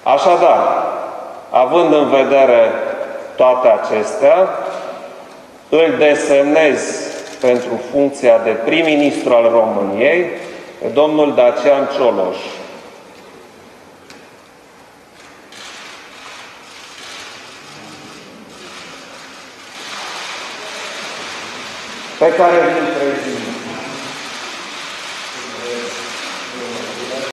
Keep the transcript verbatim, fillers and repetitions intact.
Așadar, având în vedere toate acestea, îl desemnez pentru funcția de prim-ministru al României pe domnul Dacian Cioloș. Pe care îl prezint.